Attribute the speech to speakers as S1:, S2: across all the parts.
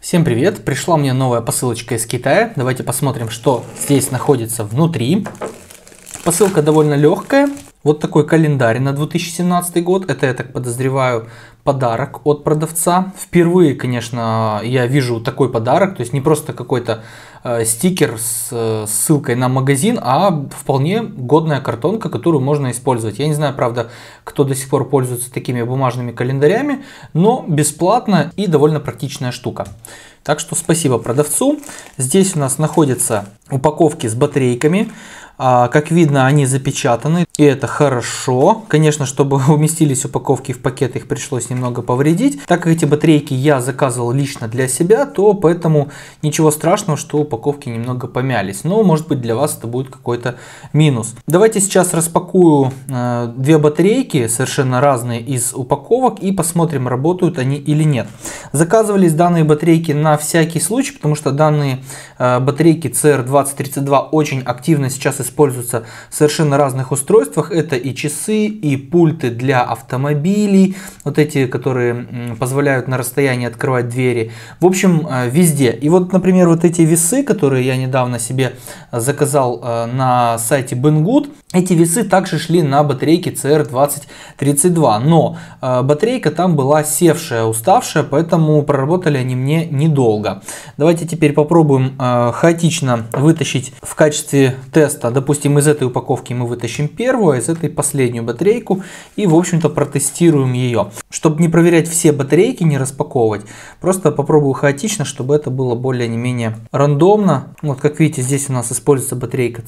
S1: Всем привет! Пришла мне новая посылочка из Китая. Давайте посмотрим, что здесь находится внутри. Посылка довольно легкая. Вот такой календарь на 2017 год. Это, я так подозреваю, подарок от продавца. Впервые, конечно, я вижу такой подарок. То есть не просто какой-то стикер с ссылкой на магазин, а вполне годная картонка, которую можно использовать. Я не знаю, правда, кто до сих пор пользуется такими бумажными календарями, но бесплатно и довольно практичная штука. Так что спасибо продавцу. Здесь у нас находятся упаковки с батарейками. Как видно, они запечатаны, и это хорошо. Конечно, чтобы уместились упаковки в пакет, их пришлось немного повредить. Так как эти батарейки я заказывал лично для себя, то поэтому ничего страшного, что упаковки немного помялись. Но может быть для вас это будет какой-то минус. Давайте сейчас распакую две батарейки, совершенно разные из упаковок, и посмотрим, работают они или нет. Заказывались данные батарейки на всякий случай, потому что данные батарейки CR2032 очень активно сейчас используются в совершенно разных устройствах. Это и часы, и пульты для автомобилей, вот эти, которые позволяют на расстоянии открывать двери. В общем, везде. И вот, например, вот эти весы, которые я недавно себе заказал на сайте Banggood, эти весы также шли на батарейке CR2032, но батарейка там была севшая, уставшая, поэтому проработали они мне недолго. Давайте теперь попробуем хаотично вытащить в качестве теста. Допустим, из этой упаковки мы вытащим первую, а из этой последнюю батарейку и, в общем-то, протестируем ее. Чтобы не проверять все батарейки, не распаковывать, просто попробую хаотично, чтобы это было более-менее рандомно. Вот, как видите, здесь у нас используется батарейка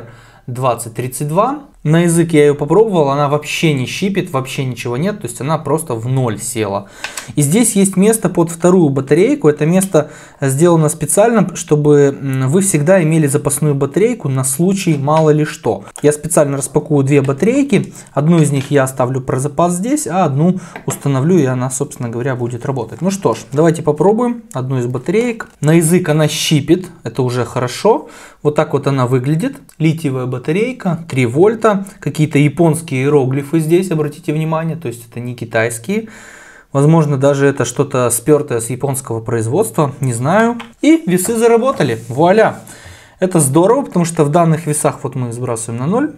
S1: CR2032. На язык я ее попробовал, она вообще не щипит, вообще ничего нет, то есть она просто в ноль села. И здесь есть место под вторую батарейку, это место сделано специально, чтобы вы всегда имели запасную батарейку на случай мало ли что. Я специально распакую две батарейки, одну из них я оставлю про запас здесь, а одну установлю, и она, собственно говоря, будет работать. Ну что ж, давайте попробуем одну из батареек. На язык она щипит, это уже хорошо. Вот так вот она выглядит. Литиевая батарейка, 3 вольта. Какие-то японские иероглифы здесь, обратите внимание, то есть это не китайские. Возможно, даже это что-то спертое с японского производства, не знаю. И весы заработали, вуаля! Это здорово, потому что в данных весах, вот мы сбрасываем на 0.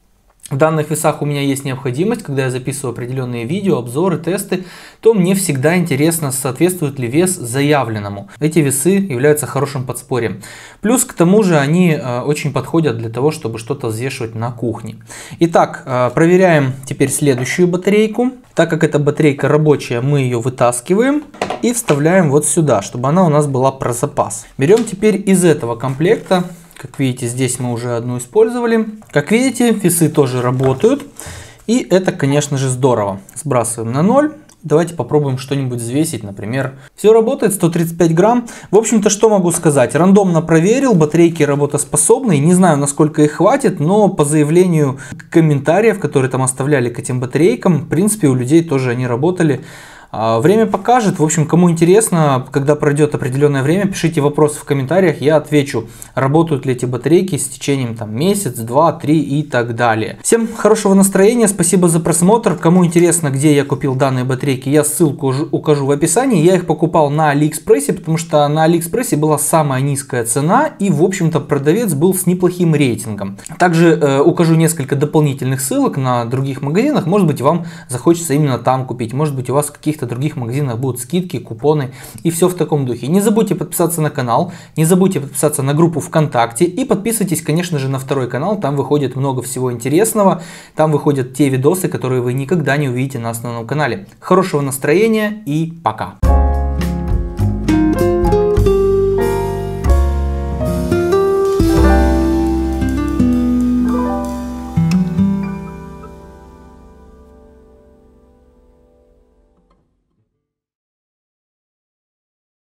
S1: В данных весах у меня есть необходимость, когда я записываю определенные видео, обзоры, тесты, то мне всегда интересно, соответствует ли вес заявленному. Эти весы являются хорошим подспорьем. Плюс к тому же они очень подходят для того, чтобы что-то взвешивать на кухне. Итак, проверяем теперь следующую батарейку. Так как эта батарейка рабочая, мы ее вытаскиваем и вставляем вот сюда, чтобы она у нас была про запас. Берем теперь из этого комплекта. Как видите, здесь мы уже одну использовали. Как видите, весы тоже работают. И это, конечно же, здорово. Сбрасываем на 0. Давайте попробуем что-нибудь взвесить, например. Все работает, 135 грамм. В общем-то, что могу сказать? Рандомно проверил, батарейки работоспособные. Не знаю, насколько их хватит, но по заявлению комментариев, которые там оставляли к этим батарейкам, в принципе, у людей тоже они работали. Время покажет. В общем, кому интересно, когда пройдет определенное время, пишите вопросы в комментариях, я отвечу, работают ли эти батарейки с течением там месяц, 2, 3 и так далее. Всем хорошего настроения, спасибо за просмотр. Кому интересно, где я купил данные батарейки, я ссылку укажу в описании. Я их покупал на Алиэкспрессе, потому что на Алиэкспрессе была самая низкая цена и, в общем-то, продавец был с неплохим рейтингом. Также укажу несколько дополнительных ссылок на других магазинах, может быть, вам захочется именно там купить, может быть, у вас каких-то других магазинах будут скидки, купоны и все в таком духе. Не забудьте подписаться на канал, не забудьте подписаться на группу ВКонтакте и подписывайтесь, конечно же, на второй канал, там выходит много всего интересного, там выходят те видосы, которые вы никогда не увидите на основном канале. Хорошего настроения и пока!